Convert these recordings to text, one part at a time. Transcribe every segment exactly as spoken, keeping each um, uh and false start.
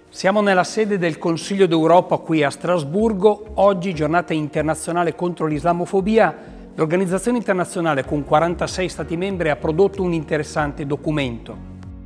Siamo nella sede del Consiglio d'Europa qui a Strasburgo. Oggi, giornata internazionale contro l'islamofobia, l'organizzazione internazionale con quarantasei Stati membri ha prodotto un interessante documento.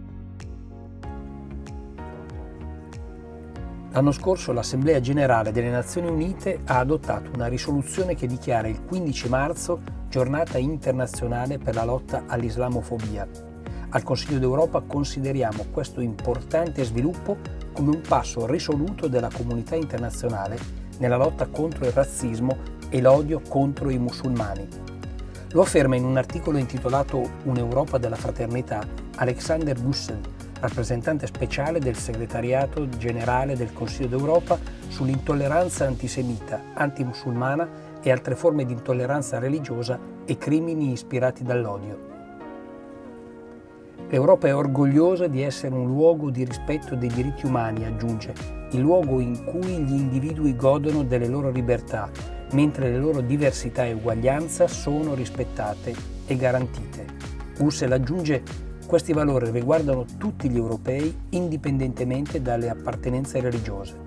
L'anno scorso l'Assemblea Generale delle Nazioni Unite ha adottato una risoluzione che dichiara il quindici marzo giornata internazionale per la lotta all'islamofobia. Al Consiglio d'Europa consideriamo questo importante sviluppo come un passo risoluto della comunità internazionale nella lotta contro il razzismo e l'odio contro i musulmani. Lo afferma in un articolo intitolato Un'Europa della fraternità Alexander Bussel, rappresentante speciale del Segretariato Generale del Consiglio d'Europa sull'intolleranza antisemita, antimusulmana e altre forme di intolleranza religiosa e crimini ispirati dall'odio. L'Europa è orgogliosa di essere un luogo di rispetto dei diritti umani, aggiunge, il luogo in cui gli individui godono delle loro libertà, mentre le loro diversità e uguaglianza sono rispettate e garantite. Bussel aggiunge: questi valori riguardano tutti gli europei indipendentemente dalle appartenenze religiose.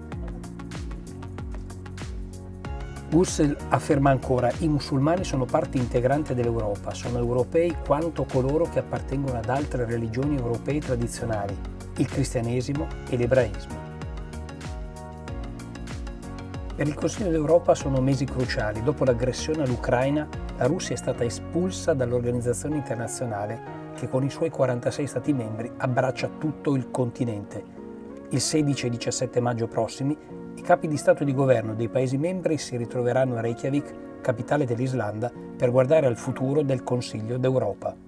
Bussel afferma ancora: i musulmani sono parte integrante dell'Europa, sono europei quanto coloro che appartengono ad altre religioni europee tradizionali, il cristianesimo e l'ebraismo. Per il Consiglio d'Europa sono mesi cruciali. Dopo l'aggressione all'Ucraina, la Russia è stata espulsa dall'organizzazione internazionale che con i suoi quarantasei Stati membri abbraccia tutto il continente. Il sedici e diciassette maggio prossimi i capi di Stato e di Governo dei Paesi membri si ritroveranno a Reykjavik, capitale dell'Islanda, per guardare al futuro del Consiglio d'Europa.